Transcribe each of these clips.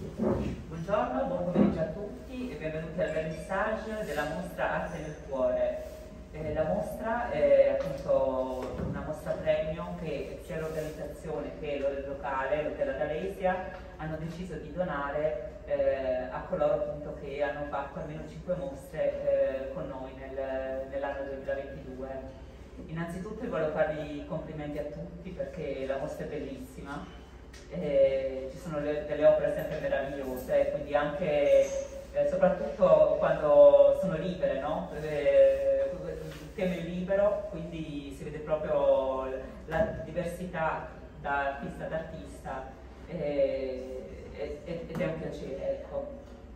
Buongiorno, buon pomeriggio a tutti e benvenuti al vernissage della mostra Arte nel Cuore. La mostra è appunto una mostra premium che sia l'organizzazione che il locale, l'Hotel Adalesia, hanno deciso di donare a coloro appunto che hanno fatto almeno 5 mostre con noi nell'anno 2022. Innanzitutto voglio farvi i complimenti a tutti perché la mostra è bellissima. Ci sono delle opere sempre meravigliose, quindi anche soprattutto quando sono libere, no? Il tema è libero, quindi si vede proprio la diversità da artista ad artista ed è un piacere, ecco.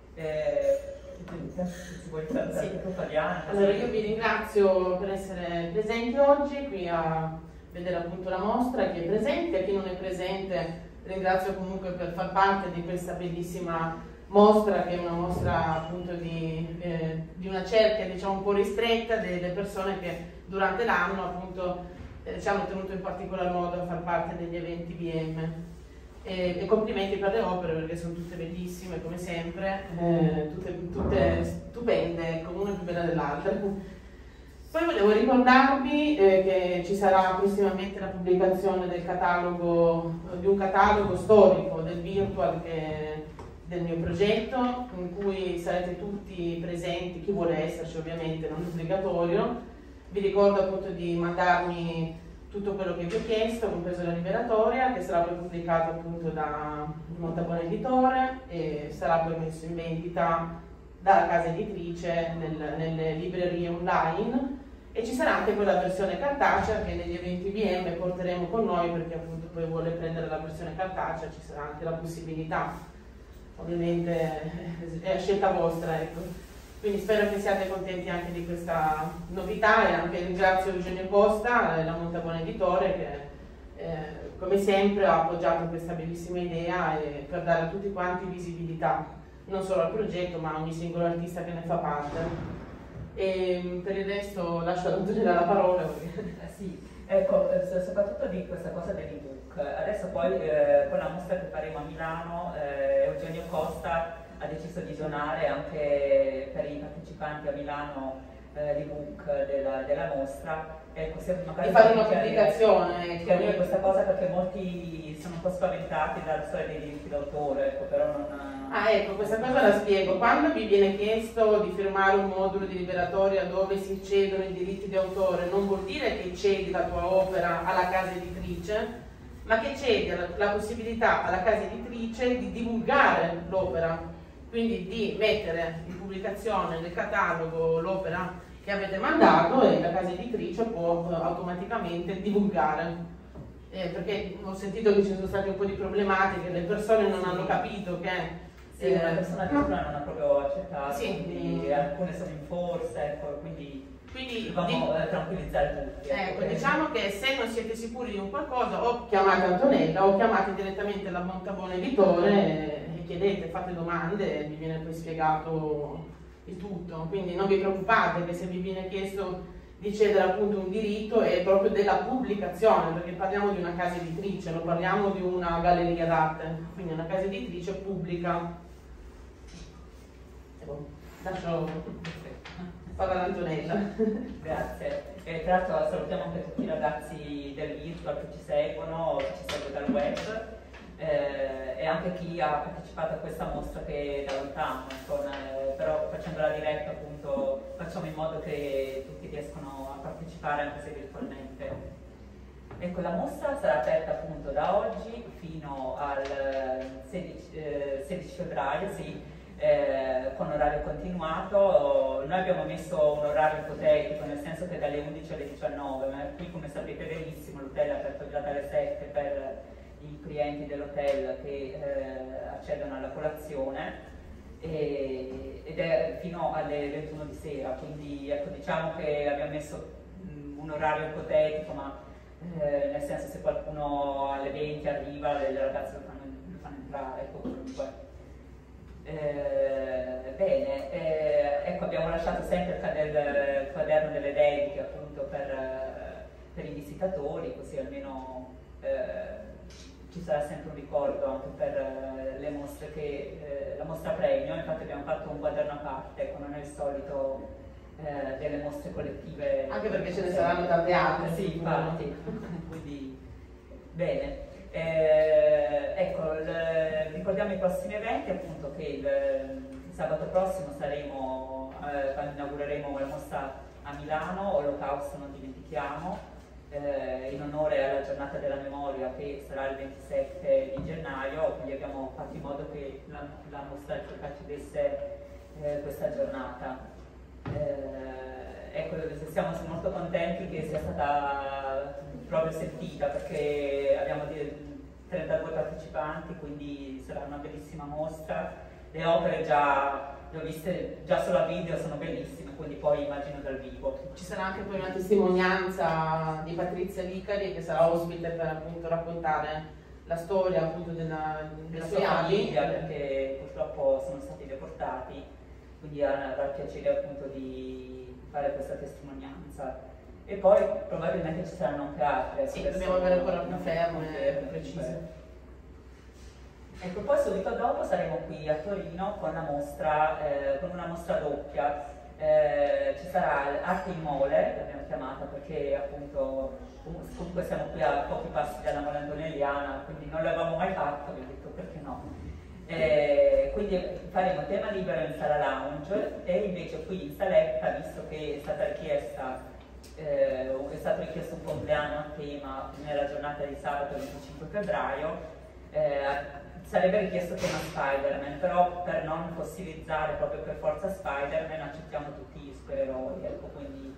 Si vuole salutare tutto Fabiana? Allora io vi ringrazio per essere presenti oggi qui a vedere appunto la mostra, chi è presente e chi non è presente ringrazio comunque per far parte di questa bellissima mostra, che è una mostra appunto di una cerchia diciamo un po' ristretta delle persone che durante l'anno appunto ci hanno tenuto in particolar modo a far parte degli eventi VM. E complimenti per le opere perché sono tutte bellissime come sempre, tutte stupende, una più bella dell'altra. Poi volevo ricordarvi che ci sarà prossimamente la pubblicazione del catalogo, di un catalogo storico del virtual del mio progetto, in cui sarete tutti presenti, chi vuole esserci ovviamente, non è obbligatorio. Vi ricordo appunto di mandarmi tutto quello che vi ho chiesto, compreso la liberatoria, che sarà poi pubblicata appunto da Montabona Editore e sarà poi messo in vendita dalla casa editrice nelle librerie online. E ci sarà anche quella versione cartacea che negli eventi VM porteremo con noi, perché appunto poi vuole prendere la versione cartacea, ci sarà anche la possibilità, ovviamente è a scelta vostra, ecco. Quindi spero che siate contenti anche di questa novità e anche ringrazio Eugenio Costa, la Montabona Editore, che come sempre ha appoggiato questa bellissima idea per dare a tutti quanti visibilità, non solo al progetto ma a ogni singolo artista che ne fa parte. E per il resto lascio ad Antonella la parola. Sì, ecco, soprattutto di questa cosa dell'ebook. Adesso poi con la mostra che faremo a Milano, Eugenio Costa ha deciso di donare anche per i partecipanti a Milano l'ebook della mostra. Ecco, se magari di fare una pubblicazione. Chiarire questa cosa perché molti sono un po' spaventati dalla storia dei diritti d'autore, ecco, però non... Ah, ecco, questa cosa la spiego. Quando vi viene chiesto di firmare un modulo di liberatoria dove si cedono i diritti di autore, non vuol dire che cedi la tua opera alla casa editrice, ma che cedi la possibilità alla casa editrice di divulgare l'opera, quindi di mettere in pubblicazione nel catalogo l'opera che avete mandato e la casa editrice può automaticamente divulgare. Perché ho sentito che ci sono state un po' di problematiche, le persone non hanno capito che... Sì, una persona addirittura non ha proprio accettato, sì, quindi alcune sono in forza, ecco, quindi dobbiamo tranquillizzare tutti. Ecco, diciamo che se non siete sicuri di un qualcosa o chiamate Antonella o chiamate direttamente la Montabona Editore e chiedete, fate domande e vi viene poi spiegato il tutto. Quindi non vi preoccupate che se vi viene chiesto di cedere appunto un diritto è proprio della pubblicazione, perché parliamo di una casa editrice, non parliamo di una galleria d'arte, quindi una casa editrice pubblica. Lascio parola ad Antonella. Grazie. Tra l'altro salutiamo anche tutti i ragazzi del virtual che ci seguono, che ci segue dal web e anche chi ha partecipato a questa mostra che da lontano, però facendo la diretta appunto facciamo in modo che tutti riescano a partecipare anche se virtualmente. Ecco, la mostra sarà aperta appunto da oggi fino al 16 febbraio, sì. Con orario continuato. Noi abbiamo messo un orario ipotetico, nel senso che dalle 11 alle 19, ma qui come sapete benissimo l'hotel è aperto già dalle 7 per i clienti dell'hotel che accedono alla colazione ed è fino alle 21 di sera, quindi ecco, diciamo che abbiamo messo un orario ipotetico, ma nel senso se qualcuno alle 20 arriva le ragazze lo fanno entrare, ecco, comunque. Bene, ecco, abbiamo lasciato sempre il quaderno delle dediche appunto per i visitatori, così almeno ci sarà sempre un ricordo anche per le mostre che mostra premio, infatti abbiamo fatto un quaderno a parte, ecco, non è il solito delle mostre collettive. Anche perché ce ne saranno tante altre. Sì, infatti. Quindi, bene. Ecco, ricordiamo i prossimi eventi, appunto che il sabato prossimo quando inaugureremo la mostra a Milano, Olocausto non dimentichiamo, in onore alla giornata della memoria che sarà il 27 di gennaio, quindi abbiamo fatto in modo che la mostra chiudesse questa giornata. Ecco, siamo molto contenti che sia stata proprio sentita, perché abbiamo 32 partecipanti, quindi sarà una bellissima mostra. Le opere le ho viste già solo a video, sono bellissime, quindi poi immagino dal vivo. Ci sarà anche poi una testimonianza di Patrizia Vicari, che sarà ospite per appunto raccontare la storia appunto della sua famiglia, perché purtroppo sono stati deportati, quindi avrà piacere appunto di fare questa testimonianza. E poi probabilmente ci saranno anche altre. Sì, dobbiamo avere ancora più ferme, precise. Ecco, poi subito dopo saremo qui a Torino con una mostra doppia. Ci sarà Arte in Mole, l'abbiamo chiamata perché appunto comunque siamo qui a pochi passi dalla Mole Antonelliana, quindi non l'avevamo mai fatto, vi ho detto perché no. Quindi faremo tema libero in sala lounge, e invece qui in saletta, visto che è stato richiesto un compleanno a tema nella giornata di sabato 25 febbraio, sarebbe richiesto tema Spider-Man, però per non fossilizzare proprio per forza Spider-Man accettiamo tutti gli supereroi, ecco, quindi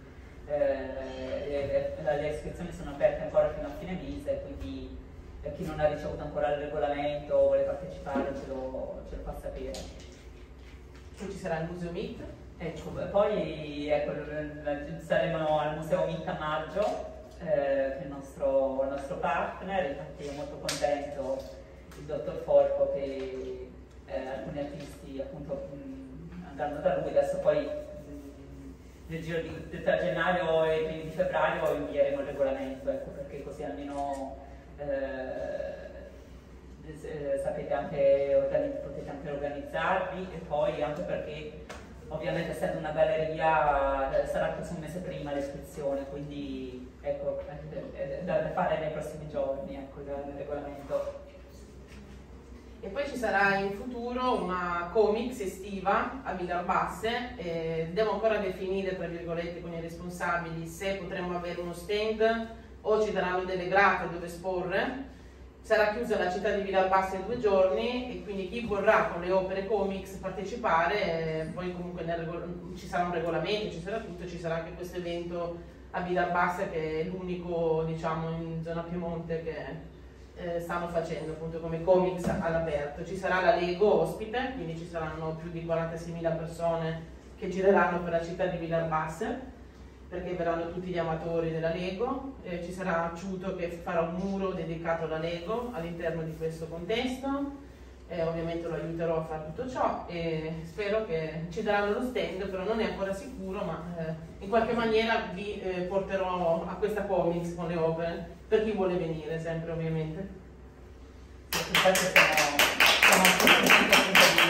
le iscrizioni sono aperte ancora fino a fine mese, quindi chi non ha ricevuto ancora il regolamento o vuole partecipare ce lo fa sapere. Poi ci sarà il Museo Meet. Ecco, poi ecco, saremo al Museo Meet a maggio, che è il nostro partner, infatti è molto contento il dottor Forco che alcuni artisti appunto andranno da lui, adesso poi nel giro tra gennaio e i primi di febbraio invieremo il regolamento, ecco, perché così almeno sapete potete anche organizzarvi, e poi anche perché ovviamente essendo una galleria sarà chiuso un mese prima l'iscrizione, quindi ecco, è da fare nei prossimi giorni, ecco, il regolamento. E poi ci sarà in futuro una comics estiva a Villarbasse, devo ancora definire tra virgolette con i responsabili se potremo avere uno stand o ci daranno delle grate dove esporre. Sarà chiusa la città di Villarbasse 2 giorni, e quindi chi vorrà con le opere comics partecipare, poi comunque ci sarà un regolamento, ci sarà tutto, ci sarà anche questo evento a Villarbasse che è l'unico, diciamo, in zona Piemonte che stanno facendo appunto come comics all'aperto. Ci sarà la Lego ospite, quindi ci saranno più di 46.000 persone che gireranno per la città di Villarbasse, perché verranno tutti gli amatori della Lego. Ci sarà Ciuto che farà un muro dedicato alla Lego all'interno di questo contesto, ovviamente lo aiuterò a fare tutto ciò, e spero che ci daranno lo stand, però non è ancora sicuro, ma in qualche maniera vi porterò a questa comics con le opere, per chi vuole venire sempre ovviamente. Infatti siamo di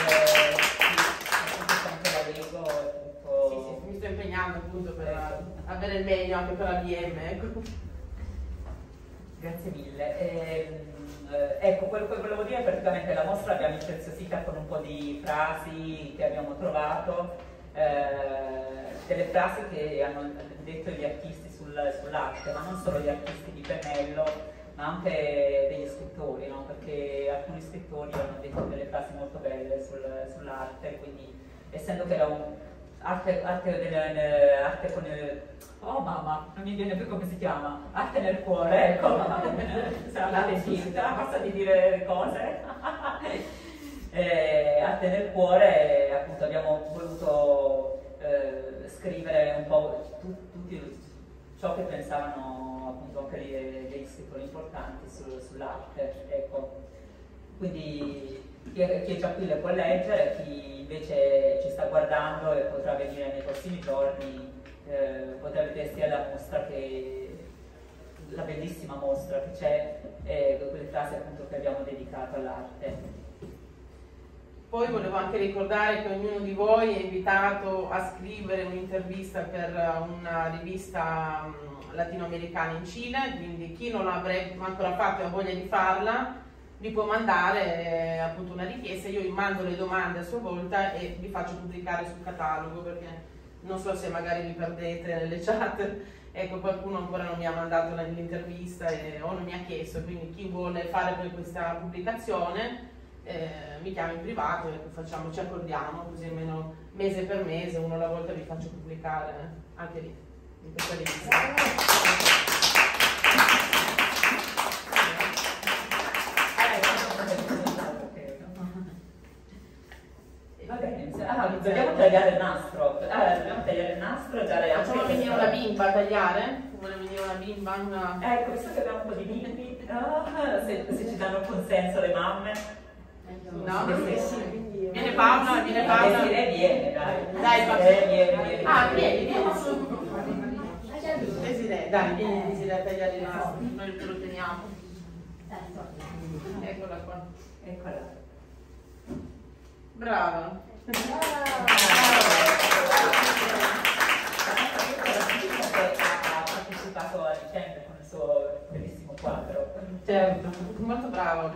andare la Lego. Sì, mi sto impegnando appunto per avere il meglio anche per la BM, ecco. Grazie mille. Ecco, quello che volevo dire, praticamente la mostra l'abbiamo impreziosita con un po' di frasi che abbiamo trovato, delle frasi che hanno detto gli artisti sull'arte, ma non solo gli artisti di pennello, ma anche degli scrittori, no? Perché alcuni scrittori hanno detto delle frasi molto belle sull'arte, quindi essendo che era arte con il... Oh mamma, non mi viene più come si chiama, arte nel cuore, ecco, sarà la tessita, basta di dire cose. Arte nel cuore, appunto abbiamo voluto scrivere un po' tutti ciò che pensavano appunto anche degli scrittori importanti sull'arte, ecco. Quindi chi è già qui le può leggere, chi invece ci sta guardando e potrà venire nei prossimi giorni potrà vedere sia la mostra che la bellissima mostra che c'è e quelle frasi appunto che abbiamo dedicato all'arte. Poi volevo anche ricordare che ognuno di voi è invitato a scrivere un'intervista per una rivista latinoamericana in Cile, quindi chi non l'avrebbe ancora fatto e ha voglia di farla, vi può mandare appunto una richiesta, io vi mando le domande a sua volta e vi faccio pubblicare sul catalogo, perché non so se magari vi perdete nelle chat, ecco, qualcuno ancora non mi ha mandato l'intervista o non mi ha chiesto, quindi chi vuole fare poi questa pubblicazione mi chiama in privato e ci accordiamo, così almeno mese per mese, uno alla volta vi faccio pubblicare anche lì, in questa rivista. Va bene, dobbiamo tagliare il nastro. Dobbiamo tagliare il nastro e dare anche. Facciamo venire una bimba a tagliare? Vuole venire una bimba? Ecco, visto che abbiamo un po' di bimbi, se ci danno consenso le mamme. No? Viene Paola, viene Paola. Viene, dai. Dai, vieni. Vieni su. Desiree, dai, vieni Desiree a tagliare il nastro, noi lo teniamo. Eccola qua. Eccola. Brava. Ha partecipato a dicembre con il suo bellissimo quadro. Certo, molto brava.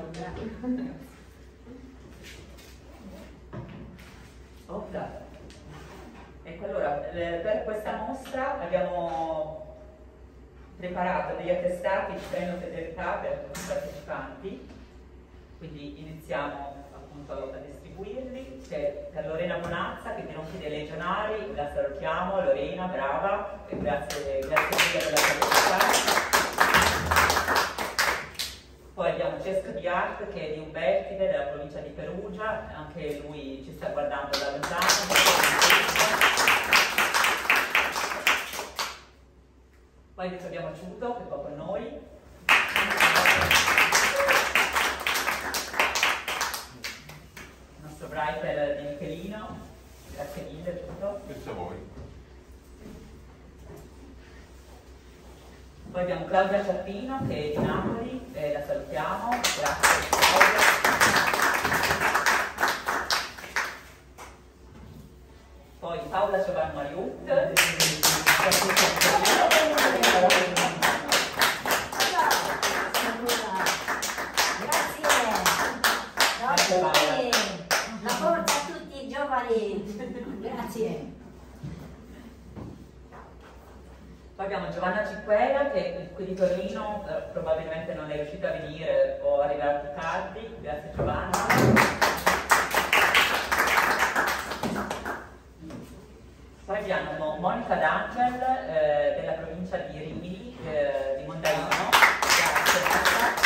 Ecco, allora, per questa mostra abbiamo preparato degli attestati di premio fedeltà per tutti i partecipanti, quindi iniziamo appunto a distribuirli. C'è per Lorena Bonazza che non chiede legionari, la salutiamo. Lorena, brava, e grazie mille per la partecipazione. Poi abbiamo Cesco di Arte che è di Umbertide, della provincia di Perugia, anche lui ci sta guardando da lontano. Poi abbiamo Ciuto che è qua con noi. Il nostro writer di Michelino, grazie mille Ciuto. Grazie a voi. Poi abbiamo Claudia Ciappino che è di Napoli, la salutiamo, grazie Claudia. Poi Paola Giovanni Mariut, Grazie, la forza a tutti i giovani, grazie. Poi abbiamo Giovanna Ciquera che è qui di Torino, probabilmente non è riuscita a venire o arrivare più tardi, grazie Giovanna. Poi abbiamo Monica D'Angel della provincia di Rimini, di Mondaino, grazie Monica.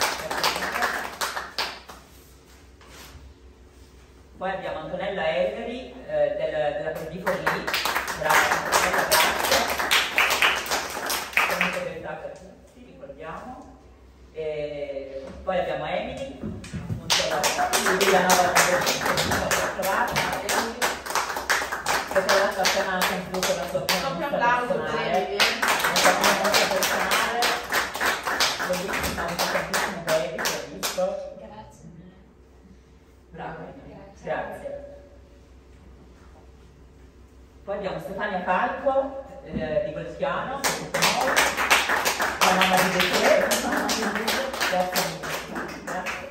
Poi abbiamo Antonella Elveri della di Forlì, grazie Antonella, grazie. Per tutti, ricordiamo. E poi abbiamo Emily, appunto la Villanova trovata, che tra l'altro ha appena concluso la sua Doppio applauso per Emily. Personale, bellissima, anche tantissimo baby, ho visto. Grazie. Brava, grazie. Poi abbiamo Stefania Falco di Volziano, che è con noi, la mamma di Desiree. Grazie mille.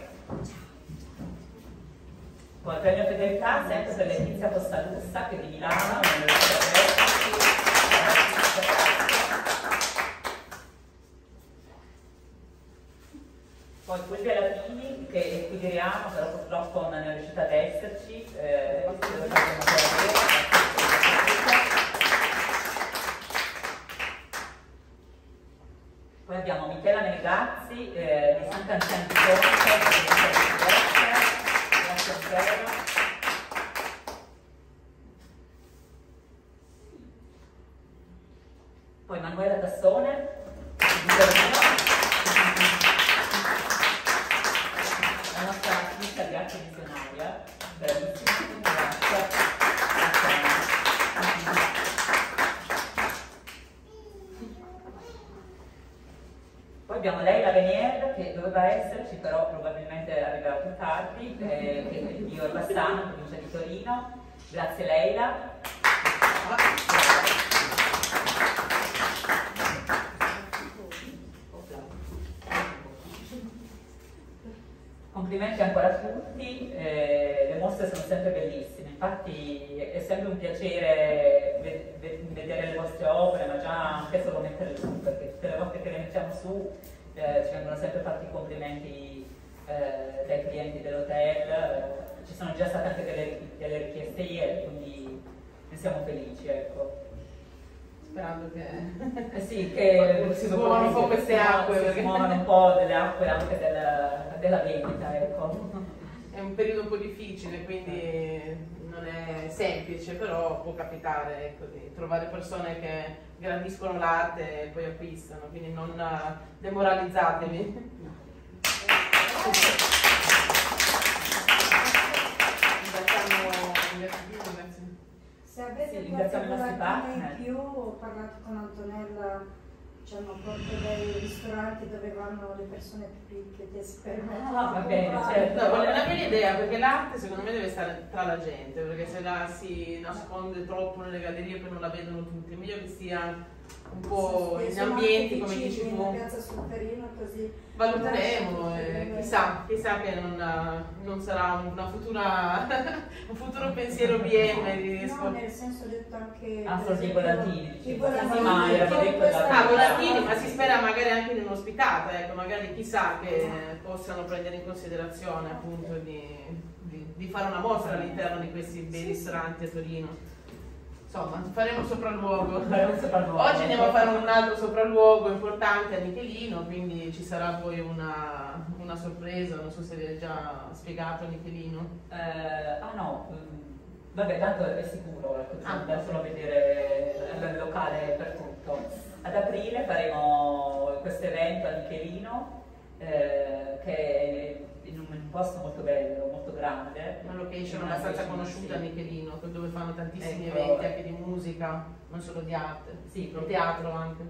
Poi il premio fedeltà sempre per Letizia Costalussa che è di Milano, poi Fulvia Latini che è qui di Riano, però purtroppo non è riuscita ad esserci, poi abbiamo Michela Negazzi di San Cancian di Corte, grazie a Michela. Poi Manuela Tassone di Torino, la nostra artista di arte missionaria, bravissima, grazie. Poi abbiamo Leila Venier che doveva esserci, però probabilmente arriverà più tardi, che è di di Orbassano, in provincia di Torino. Grazie Leila. Complimenti ancora a tutti, le mostre sono sempre bellissime, infatti è sempre un piacere vedere le vostre opere, ma già anche solo metterle su, perché tutte le volte che le mettiamo su ci vengono sempre fatti i complimenti dai clienti dell'hotel, ci sono già state anche delle richieste ieri, quindi ne siamo felici, ecco. Sperando che, sì, che si muovano un po' queste acque, si muovano un po' delle acque anche della vendita, ecco. È un periodo un po' difficile, quindi non è semplice, però può capitare, ecco, di trovare persone che grandiscono l'arte e poi acquistano, quindi non demoralizzatevi. Se avete sì, qualche volatina in più, ho parlato con Antonella, diciamo, proprio dei ristoranti dove vanno le persone più ricche che sperimentano. Va bene, certo. No, è una bella idea, perché l'arte secondo me deve stare tra la gente, perché se la si nasconde troppo nelle gallerie poi non la vedono tutti, è meglio che sia un po' in ambienti come dici tu. Piazza Solferino, così valuteremo, chissà che non sarà una futura, un futuro pensiero BM. No, nel senso ho detto anche... forse i volatili. I volatili, volatili, ma si spera magari anche in un'ospitata, ecco, magari chissà che possano prendere in considerazione appunto di fare una mostra all'interno di questi bei ristoranti a Torino. Insomma, faremo un sopralluogo. Oggi andiamo a fare un altro sopralluogo importante a Nichelino, quindi ci sarà poi una sorpresa, non so se vi è già spiegato Nichelino. No, vabbè, tanto è sicuro, ecco, bisogna andare solo a vedere il locale per tutto. Ad aprile faremo questo evento a Nichelino, che è in un posto molto bello, molto grande. Una location abbastanza conosciuta a Nichelino, dove fanno tantissimi ecco, eventi anche di musica, non solo di arte, sì, di teatro anche.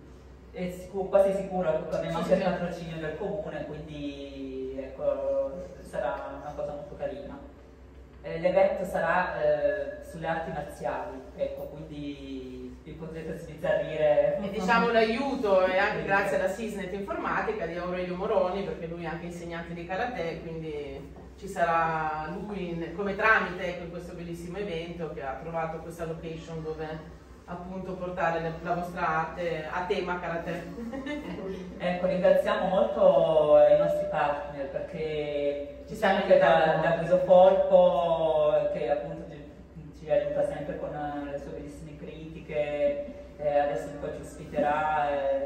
È quasi sicuro che abbiamo anche il patrocinio del comune, quindi ecco, sarà una cosa molto carina. L'evento sarà sulle arti marziali, ecco, quindi vi potrete sbizzarrire. E diciamo l'aiuto è anche grazie alla Sisnet Informatica di Aurelio Moroni, perché lui è anche insegnante di karate, quindi ci sarà lui come tramite, ecco, in questo bellissimo evento, che ha trovato questa location dove appunto portare la vostra arte a tema karate. Ecco, ringraziamo molto i nostri partner, perché ci siamo anche da Guisofolco, che appunto ci aiuta sempre con le sue bellissime critiche, adesso poi ci ospiterà,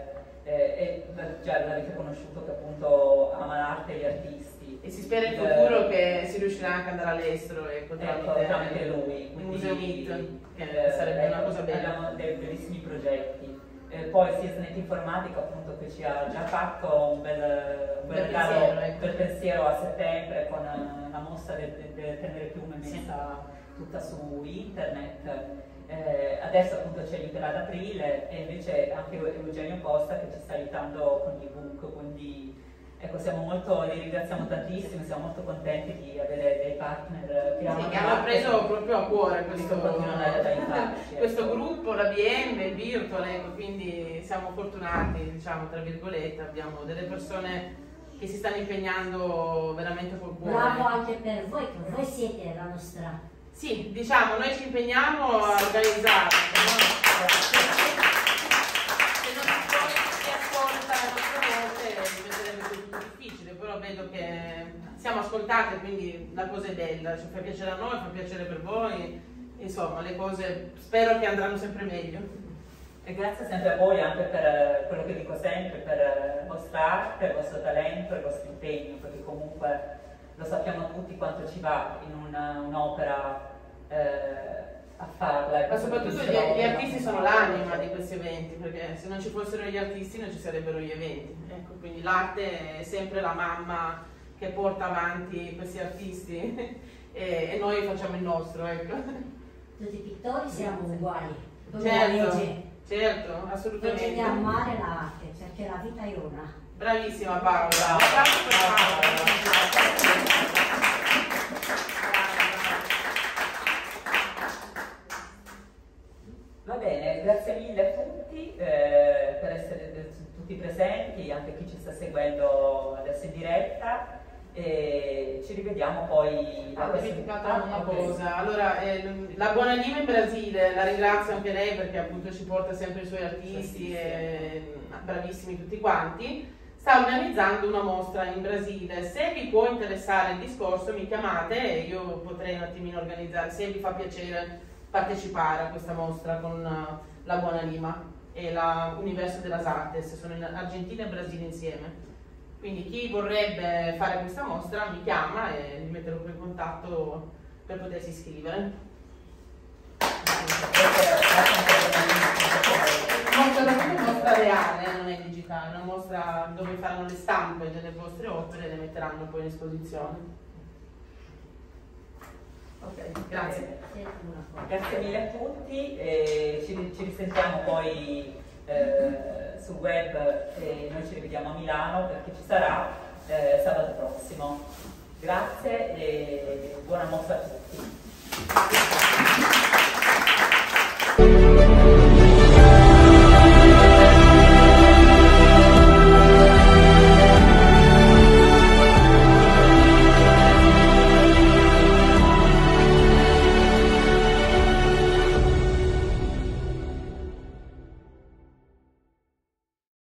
e già l'avete conosciuto che appunto ama l'arte e gli artisti. E si spera in futuro che si riuscirà anche ad andare all'estero, ecco, tramite lui. Museo Meet, che sarebbe una cosa bella. Abbiamo dei bellissimi progetti. Poi Sisnet Informatica appunto che ci ha già fatto un bel regalo, bel pensiero a settembre con una mostra del Tenere Piume messa tutta su internet. Adesso appunto ci aiuterà ad aprile, e invece anche Eugenio Costa che ci sta aiutando con l'ebook, quindi ecco, li ringraziamo tantissimo, siamo molto contenti di avere dei partner che hanno preso proprio a cuore questo ecco. gruppo, la BM, il Virtual, ecco, quindi siamo fortunati, diciamo, tra virgolette, abbiamo delle persone che si stanno impegnando veramente col cuore. Bravo anche per voi, che voi siete la nostra. Sì, diciamo, noi ci impegniamo a organizzare. Se non si ascolta le nostre volte diventerebbe tutto difficile, però vedo che siamo ascoltate, quindi la cosa è bella, ci fa piacere a noi, fa piacere per voi, insomma le cose spero che andranno sempre meglio. E grazie sempre a voi anche per quello che dico sempre, per la vostra arte, il vostro talento, il vostro impegno, perché comunque lo sappiamo tutti quanto ci va in un'opera a farla. Ma soprattutto gli artisti sono l'anima di questi eventi, perché se non ci fossero gli artisti non ci sarebbero gli eventi. Ecco, quindi l'arte è sempre la mamma che porta avanti questi artisti e noi facciamo il nostro. Ecco. Tutti i pittori siamo uguali. Certo, assolutamente. Bisogna amare l'arte, perché la vita è una. Bravissima Paola. Brava. grazie mille a tutti per essere tutti presenti, anche chi ci sta seguendo adesso in diretta. E ci rivediamo poi ho dimenticato una cosa. Allora, la Buonanima in Brasile, la ringrazio anche lei perché appunto ci porta sempre i suoi artisti, bravissimi tutti quanti. Sta organizzando una mostra in Brasile. Se vi può interessare il discorso mi chiamate e io potrei un attimino organizzare, se vi fa piacere partecipare a questa mostra con la Buonanima e l'Universo de las Artes. Sono in Argentina e Brasile insieme. Quindi chi vorrebbe fare questa mostra mi chiama e mi metterò in contatto per potersi iscrivere. Una mostra reale, non è digitale, una mostra dove faranno le stampe delle vostre opere e le metteranno poi in esposizione. Ok, grazie. Grazie mille a tutti, ci risentiamo poi sul web e noi ci rivediamo a Milano perché ci sarà sabato prossimo. Grazie e buona mostra a tutti.